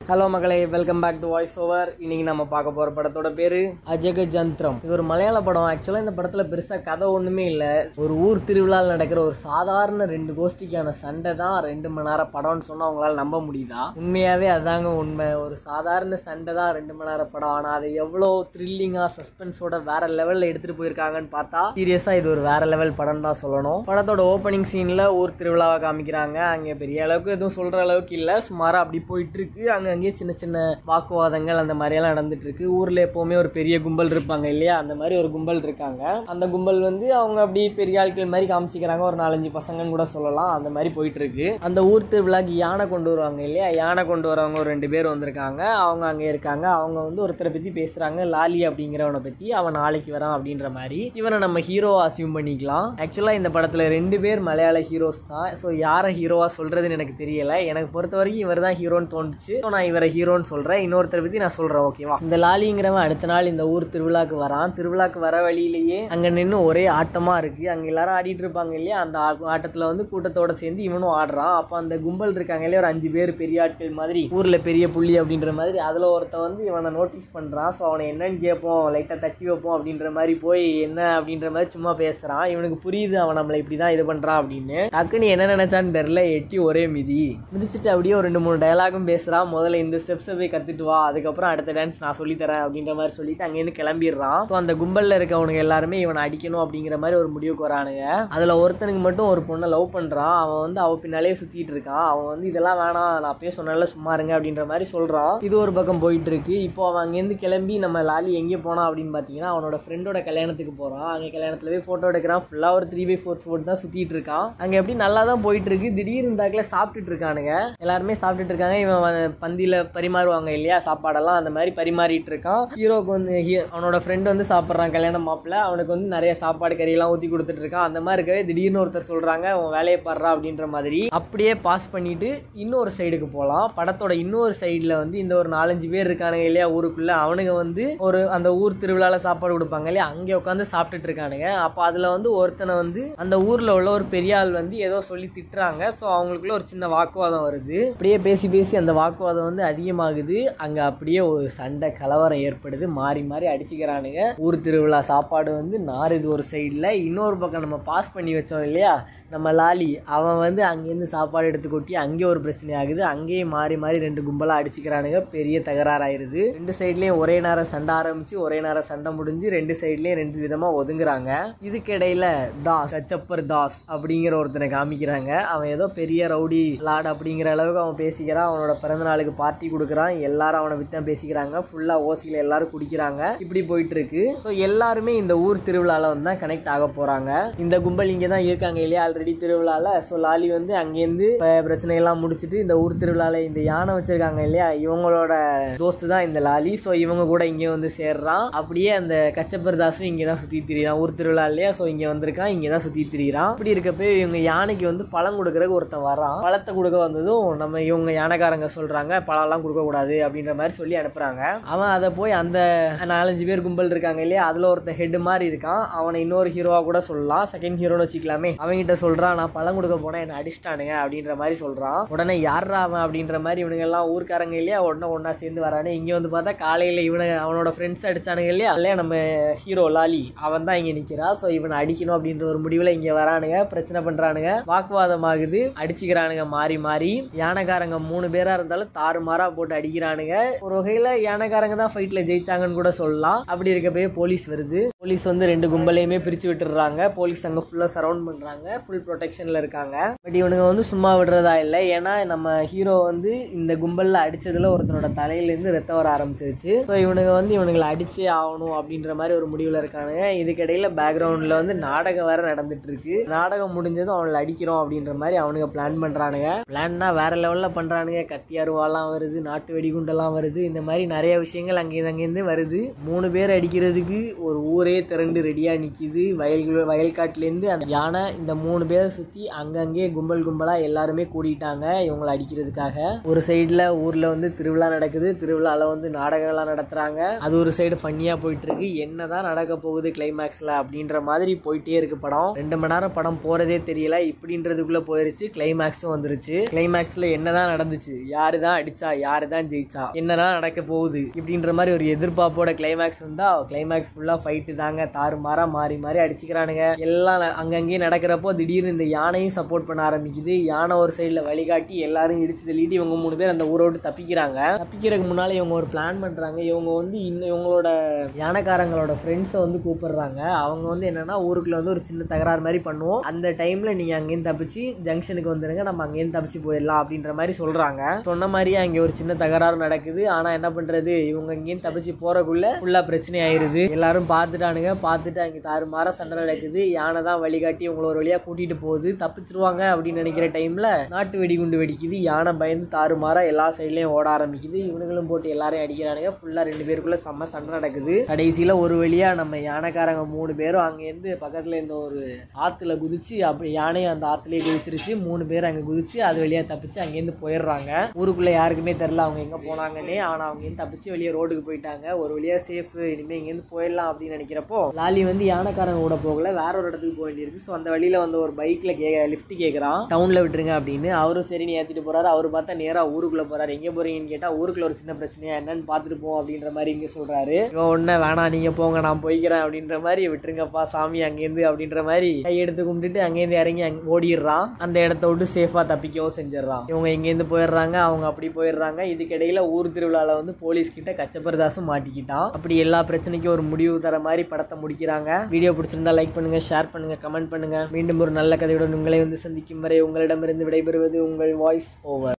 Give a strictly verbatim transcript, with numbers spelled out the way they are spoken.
Hello மக்களே, welcome back to voice over. இன்னைக்கு நம்ம பார்க்க போற படத்தோட பேரு அஜகஜந்திரம். இது ஒரு மலையாள படம். ஆக்சுவலா இந்த படத்துல பெருசா கதை ஒண்ணுமே இல்ல. ஒரு ஊர் திருவிழாவில் நடக்கிற ஒரு சாதாரண ரெண்டு கோஷ்டிக்கான சண்டை தான் ரெண்டு மணி நேரம் படம்னு சொன்னா அவங்களால நம்ப முடியுதா? உண்மையாவே அதாங்க உண்மை. ஒரு சாதாரண சண்டை தான் ரெண்டு மணி நேரம் படம். ஆனா அதை எவ்வளவு த்ரில்லிங்கா சஸ்பென்ஸோட வேற லெவல்ல எடுத்துட்டு போயிருக்காங்கன்னு பார்த்தா சீரியஸா இது ஒரு வேற லெவல் படம் தான் சொல்லணும். படத்தோட ஓப்பனிங் சீன்ல ஊர் திருவிழாவை காமிக்கிறாங்க. அங்க பெரிய அளவுக்கு எதுவும் சொல்ற அளவுக்கு இல்ல, சுமாரா அப்படி போயிட்டு இருக்கு. அங்க அங்கேயே சின்ன சின்ன வாக்குவாதங்கள் அந்த மாதிரி எல்லாம் நடந்துட்டு இருக்கு. ஊர்ல எப்பவுமே ஒரு பெரிய கும்பல் இருப்பாங்க இல்லையா, அந்த மாதிரி ஒரு கும்பல் இருக்காங்க. அந்த கும்பல் வந்து அவங்க அப்படி பெரிய ஆட்கள் மாதிரி காமிச்சிக்கிறாங்க. ஒரு நாலஞ்சு பசங்கன்னு கூட சொல்லலாம். அந்த மாதிரி போயிட்டு இருக்கு. அந்த ஊர் திருவிழாக்கு யானை கொண்டு வருவாங்க இல்லையா, யானை கொண்டு வரவங்க ஒரு ரெண்டு பேர் வந்திருக்காங்க. அவங்க அங்க இருக்காங்க. அவங்க வந்து ஒருத்தரை பத்தி பேசுறாங்க, லாலி அப்படிங்கிறவனை பத்தி. அவன் நாளைக்கு வரான் அப்படின்ற மாதிரி. இவனை நம்ம ஹீரோவா அசியூம் பண்ணிக்கலாம். ஆக்சுவலா இந்த படத்துல ரெண்டு பேர் மலையாள ஹீரோஸ் தான். ஸோ யாரை ஹீரோவா சொல்றதுன்னு எனக்கு தெரியல. எனக்கு பொறுத்த வரைக்கும் இவர் தான் ஹீரோன்னு தோணுச்சு. நான் இவரை ஹீரோன்னு சொல்றேன். இன்னொருத்தரை பத்தி நான் சொல்றேன், ஓகேவா? இந்த லாலிங்கிறவன் அடுத்த நாள் இந்த ஊர் திருவிழாக்கு வரான். திருவிழாக்கு வர வழியிலேயே அங்க நின்று ஒரே ஆட்டமா இருக்கு. அங்க எல்லாரும் ஆடிட்டு இருப்பாங்க இல்லையா, அந்த ஆட்டத்துல வந்து கூட்டத்தோட சேர்ந்து இவனும் ஆடுறான். அப்ப அந்த கும்பல் இருக்காங்க இல்லையா, ஒரு அஞ்சு பேர் பெரிய ஆட்கள் மாதிரி, ஊர்ல பெரிய புள்ளி அப்படின்ற மாதிரி. அதுல ஒருத்த வந்து இவனை நோட்டீஸ் பண்றான். ஸோ அவனை என்னன்னு கேட்போம், லைட்டா தட்டி வைப்போம் அப்படின்ற மாதிரி போய் என்ன அப்படின்ற மாதிரி சும்மா பேசுறான். இவனுக்கு புரியுது அவன் நம்மளை இப்படிதான் இது பண்றான் அப்படின்னு. டக்குன்னு என்ன நினைச்சான்னு தெரியல, எட்டி ஒரே மிதி மிதிச்சுட்டு அப்படியே ஒரு ரெண்டு மூணு டயலாகும் பேசுறான். முதல்ல இந்த ஸ்டெப்ஸை போய் கத்துட்டு வா, அதுக்கப்புறம் அடுத்த டான்ஸ் நான் சொல்லித்தரேன் அப்படின்ற மாதிரி சொல்லிட்டு அங்கேருந்து கிளம்பிடுறான். ஸோ அந்த கும்பல்ல இருக்கவனுக்கு எல்லாருமே இவனை அடிக்கணும் அப்படிங்கிற மாதிரி ஒரு முடிவுக்கு வரானுங்க. அதுல ஒருத்தனுக்கு மட்டும் ஒரு பொண்ணை லவ் பண்றான். அவன் வந்து அவ பின்னாலே சுத்திட்டு இருக்கான். அவன் வந்து இதெல்லாம் வேணாம், நான் அப்பயே சொன்னால சும்மா இருங்க அப்படின்ற மாதிரி சொல்றான். இது ஒரு பக்கம் போயிட்டு இருக்கு. இப்போ அவன் அங்கேருந்து கிளம்பி நம்ம லாலி எங்கே போனா அப்படின்னு பாத்தீங்கன்னா அவனோட ஃப்ரெண்டோட கல்யாணத்துக்கு போறான். அங்க கல்யாணத்துல போய் போட்டோ எடுக்கிறான். ஃபுல்லா ஒரு த்ரீ பை ஃபோர் போட்டு தான் சுத்திட்டு இருக்கான். அங்க எப்படி நல்லா தான் போயிட்டு இருக்கு. திடீர்னு இருந்தாக்கல சாப்பிட்டுட்டு இருக்கானுங்க. எல்லாருமே சாப்பிட்டுட்டு இருக்காங்க. இவன் பந்தியில பரிமாறுவாங்க இல்லையா சாப்பாடெல்லாம், அந்த மாதிரி பரிமாறிட்டு இருக்கான். ஹீரோக்கு வந்து அவனோட ஃப்ரெண்ட் வந்து சாப்பிட்றான், கல்யாணம் மாப்பிள்ள. அவனுக்கு வந்து நிறைய சாப்பாடு கறி எல்லாம் ஊத்தி கொடுத்துட்டு இருக்கான். அந்த மாதிரி இருக்கவே திடீர்னு ஒருத்தர் சொல்றாங்க, உன் வேலையை பாடுறா அப்படின்ற மாதிரி. அப்படியே பாஸ் பண்ணிட்டு இன்னொரு சைடுக்கு போலாம். படத்தோட இன்னொரு சைடுல வந்து இந்த ஒரு நாலஞ்சு பேர் இருக்கானுங்க இல்லையா ஊருக்குள்ள, அவனுங்க வந்து ஒரு அந்த ஊர் திருவிழால சாப்பாடு கொடுப்பாங்க இல்லையா, அங்கே உட்காந்து சாப்பிட்டுட்டு இருக்கானுங்க. அப்ப அதுல வந்து ஒருத்தனை வந்து அந்த ஊர்ல உள்ள ஒரு பெரிய ஆள் வந்து ஏதோ சொல்லி திட்டுறாங்க. ஸோ அவங்களுக்குள்ள ஒரு சின்ன வாக்குவாதம் வருது. அப்படியே பேசி பேசி அந்த வாக்குவாதம் வந்து அதிகமாகுது. அங்க அப்படியே ஒரு சண்டை கலவரம் ஏற்படுது. மாறி மாறி அடிச்சுக்கிறானுங்க. ஊர் திருவிழா சாப்பாடு வந்து நாறுது ஒரு சைடுல. இன்னொரு பக்கம் நம்ம பாஸ் பண்ணி வச்சோம் இல்லையா நம்ம லாலி, அவன் வந்து அங்கேருந்து சாப்பாடு எடுத்து கொட்டி அங்கே ஒரு பிரச்சனை ஆகுது. அங்கேயும் மாறி மாறி ரெண்டு கும்பலா அடிச்சுக்கிறானுங்க. பெரிய தகராறாயிருது. ரெண்டு சைட்லயும் ஒரே நேரம் சண்டை ஆரம்பிச்சு ஒரே நேரம் சண்டை முடிஞ்சு ரெண்டு சைட்லயும் ரெண்டு விதமா ஒதுங்குறாங்க. இதுக்கிடையில தாஸ் கச்சப்பர் தாஸ் அப்படிங்கிற ஒருத்தனை காமிக்கிறாங்க. அவன் ஏதோ பெரிய ரவுடி லாட் அப்படிங்கிற அளவுக்கு அவன் பேசிக்கிறான். அவனோட பிறந்த நாளுக்கு பார்ட்டி கொடுக்குறான். எல்லாரும் அவனை வித்தான் பேசிக்கிறாங்க. ஃபுல்லா ஓசியில எல்லாரும் குடிக்கிறாங்க. இப்படி போயிட்டு இருக்கு. ஸோ எல்லாருமே இந்த ஊர் திருவிழால வந்து தான் கனெக்ட் ஆக போறாங்க. இந்த கும்பல் இங்கே தான் இருக்காங்க இல்லையா ஆல்ரெடி திருவிழால. ஸோ லாலி வந்து அங்கேருந்து பிரச்சனை எல்லாம் முடிச்சுட்டு இந்த ஊர் திருவிழால இந்த யானை வச்சிருக்காங்க இல்லையா, இவங்களோட தோஸ்து தான் இந்த லாலி. ஸோ இவங்க கூட இங்கே வந்து சேர்றான். அப்படியே அந்த கச்சப்பர் தாஸும் இங்கே தான் சுத்தி திரியிறான் ஊர் திருவிழா இல்லையா. ஸோ இங்க வந்திருக்கான், இங்கே தான் சுத்தி திரியிறான். அப்படி இருக்கப்ப இவங்க யானைக்கு வந்து பழம் கொடுக்கறதுக்கு ஒருத்தன் வரான். பழத்தை கொடுக்க வந்ததும் நம்ம இவங்க யானைக்காரங்க சொல்றாங்க பழம்லாம் கொடுக்க கூடாது அப்படின்ற மாதிரி சொல்லி அனுப்புறாங்க. அவன் அதை போய் அந்த நாலஞ்சு பேர் கும்பல் இருக்காங்க இல்லையா, அதுல ஒருத்தன் ஹெட் மாதிரி இருக்கான். அவனை இன்னொரு ஹீரோவா கூட சொல்லலாம், செகண்ட் ஹீரோன்னு வச்சுக்கலாமே. அவன்கிட்ட சொல்றான், நான் பழம் கொடுக்க போனா என்ன அடிச்சிட்டானுங்க அப்படின்ற மாதிரி சொல்றான். உடனே யாரா அவன் அப்படின்ற மாதிரி இவனுங்க எல்லாம் ஊர்க்காரங்க இல்லையா உடனே ஒன்னா சேர்ந்து வரானு. இங்க வந்து பார்த்தா காலையில இவனை அவனோட ஃப்ரெண்ட்ஸ் அடிச்சானுங்க இல்லையா, இல்லையா நம்ம ஹீரோ லாலி அவன் தான் இங்க நிக்கிறா. சோ இவனை அடிக்கணும் அப்படின்ற ஒரு முடிவுல இங்க வரானுங்க. பிரச்சனை பண்றானுங்க, வாக்குவாதம் ஆகுது, அடிச்சுக்கிறானுங்க மாறி மாறி. யானைக்காரங்க மூணு பேரா இருந்தாலும் தாறுமாறா போட்டு அடிக்கிறானுங்க. ஒரு வகையில யானைக்காரங்க தான் ஃபைட்ல ஜெயிச்சாங்கன்னு கூட சொல்லலாம். அப்படி இருக்கப்பே போலீஸ் வருது. போலீஸ் வந்து ரெண்டு கும்பலையுமே பிரிச்சு விட்டுறாங்க. போலீஸ் அங்க ஃபுல்லா சரவுண்ட் பண்றாங்க. ஃபுல் ப்ரொடெக்ஷன்ல இருக்காங்க. பட் இவனுங்க வந்து சும்மா விடுறதா இல்லை. ஏன்னா நம்ம ஹீரோ வந்து இந்த கும்பல்ல அடிச்சதுல ஒருத்தனோட தலையில இருந்து ரத்தம் வர ஆரம்பிச்சிருச்சு. ஸோ இவனுங்க வந்து இவனுங்களை அடிச்சே ஆகணும் அப்படின்ற மாதிரி ஒரு முடிவுல இருக்கானுங்க. இதுக்கிடையில பேக்ரவுண்ட்ல வந்து நாடகம் வேற நடந்துட்டு இருக்கு. நாடகம் முடிஞ்சதும் அவங்களை அடிக்கிறோம் அப்படின்ற மாதிரி அவனுங்க பிளான் பண்றானுங்க. பிளான்னா வேற லெவல்ல பண்றானுங்க. கத்தியாருவாலாம் வருது, நாட்டு வெடிகுண்டெல்லாம் வருது, இந்த மாதிரி நிறைய விஷயங்கள் அங்கே அங்கேருந்து வருது. மூணு பேர் அடிக்கிறதுக்கு ஒரு ஊரே திரண்டு ரெடியா நிக்குது. வயல் வயல்காட்டுல இருந்து அந்த யானை இந்த மூணு பேரை சுத்தி அங்கங்கே கும்பல் கும்பலா எல்லாருமே கூடிட்டாங்க இவங்களை அடிக்கிறதுக்காக. ஒரு சைடுல ஊர்ல வந்து திருவிழா நடக்குது. திருவிழால வந்து நாடகம் எல்லாம் நடத்துறாங்க. அது ஒரு சைடு ஃபன்னியா போயிட்டு இருக்கு. என்னதான் நடக்க போகுது கிளைமேக்ஸ்ல அப்படின்ற மாதிரி போயிட்டே இருக்கு படம். ரெண்டு மணி நேரம் படம் போறதே தெரியல. இப்படின்றதுக்குள்ள போயிருச்சு. கிளைமேக்ஸும் வந்துருச்சு. கிளைமேக்ஸ்ல என்னதான் நடந்துச்சு, யாருதான் அடிச்சு தப்பிச்சா, யாரு தான் ஜெயிச்சா, என்னதான் நடக்க போகுது இப்படின்ற மாதிரி ஒரு எதிர்பார்ப்போட கிளைமேக்ஸ் வந்தா கிளைமேக்ஸ் ஃபுல்லா ஃபைட்டு தாங்க. தாறுமாறா மாறி மாறி அடிச்சுக்கிறானுங்க. எல்லாம் அங்கங்கேயே நடக்கிறப்போ திடீர்னு இந்த யானையும் சப்போர்ட் பண்ண ஆரம்பிக்குது. யானை ஒரு சைடுல வழிகாட்டி எல்லாரும் இடிச்சு தள்ளிட்டு இவங்க மூணு பேர் அந்த ஊரை விட்டு தப்பிக்கிறாங்க. தப்பிக்கிறதுக்கு முன்னால இவங்க ஒரு பிளான் பண்றாங்க. இவங்க வந்து இன்னும் இவங்களோட யானைக்காரங்களோட ஃப்ரெண்ட்ஸை வந்து கூப்பிடுறாங்க. அவங்க வந்து என்னன்னா ஊருக்குள்ள வந்து ஒரு சின்ன தகராறு மாதிரி பண்ணுவோம், அந்த டைம்ல நீங்க அங்கேருந்து தப்பிச்சு ஜங்ஷனுக்கு வந்துருங்க, நம்ம அங்கேருந்து தப்பிச்சு போயிடலாம் அப்படின்ற மாதிரி சொல்றாங்க. சொன்ன மாதிரியே அங்கே ஒரு சின்ன தகராறு நடக்குது. ஆனா என்ன பண்றது, இவங்க இங்கேருந்து தப்பிச்சு போறக்குள்ள ஃபுல்லா பிரச்சனை ஆயிருது. எல்லாரும் பார்த்துட்டானுங்க. பார்த்துட்டு அங்கே தாறுமாற சண்டை நடக்குது. யானை தான் வழிகாட்டி இவங்களை ஒரு வழியா கூட்டிட்டு போகுது. தப்பிச்சிருவாங்க அப்படின்னு நினைக்கிற டைம்ல நாட்டு வெடிகுண்டு வெடிக்குது. யானை பயந்து தாறுமாற எல்லா சைட்லயும் ஓட ஆரம்பிக்குது. இவனுங்களும் போட்டு எல்லாரையும் அடிக்கிறானுங்க. ஃபுல்லா ரெண்டு பேருக்குள்ள செம்ம சண்டை நடக்குது. கடைசியில ஒரு வழியா நம்ம யானைக்காரங்க மூணு பேரும் அங்க இருந்து பக்கத்துல இந்த ஒரு ஆத்துல குதிச்சு, அப்படி யானையும் அந்த ஆத்துலயே குதிச்சிருச்சு. மூணு பேர் அங்க குதிச்சு அது வழியா தப்பிச்சு அங்கேருந்து போயிடுறாங்க. ஊருக்குள்ள யாருக்குமே தெரியல அவங்க எங்க போனாங்கன்னே. ஆனா அவங்க இருந்து தப்பிச்சு வெளியே ரோடுக்கு போயிட்டாங்க. ஒரு வழியா சேஃப், இனிமே இங்கேருந்து போயிடலாம் அப்படின்னு நினைக்கிறப்போ லாலி வந்து யானைக்காரங்க கூட போகல, வேற ஒரு இடத்துக்கு போக வேண்டியிருக்கு. ஸோ அந்த வழியில வந்து ஒரு பைக்ல கே லிஃப்ட் கேட்கறான், டவுன்ல விட்டுருங்க அப்படின்னு. அவரும் சரின்னு ஏத்திட்டு போறாரு. அவரு பார்த்தா நேரா ஊருக்குள்ள போறாரு. எங்க போறீங்கன்னு கேட்டா ஊருக்குள்ள ஒரு சின்ன பிரச்சனையா என்னன்னு பாத்துட்டு போ அப்படின்ற மாதிரி இங்க சொல்றாரு. இவன் ஒண்ணு வேணாம் நீங்க போங்க நான் போய்க்கிறேன் அப்படின்ற மாதிரி, விட்டுருங்கப்பா சாமி அங்கேருந்து அப்படின்ற மாதிரி கை எடுத்து கும்பிட்டுட்டு அங்கேருந்து இறங்கி ஓடிடுறான். அந்த இடத்த விட்டு சேஃபா தப்பிக்கவும் செஞ்சிடறான். இவங்க எங்கேருந்து போயிடுறாங்க, அவங்க அப்படி போயிடுறாங்க. இதுக்கிடையில ஊர் திருவிழால வந்து போலீஸ் கிட்ட கச்சபரதாசும் மாட்டிக்கிட்டான். அப்படி எல்லா பிரச்சனைக்கும் ஒரு முடிவு தர மாதிரி படத்தை முடிக்கிறாங்க. வீடியோ பிடிச்சிருந்தா லைக் பண்ணுங்க, ஷேர் பண்ணுங்க, கமெண்ட் பண்ணுங்க. மீண்டும் ஒரு நல்ல கதையுடன் உங்களை வந்து சந்திக்கும் வரை உங்களிடமிருந்து விடைபெறுவது உங்கள் வாய்ஸ் ஓவர்.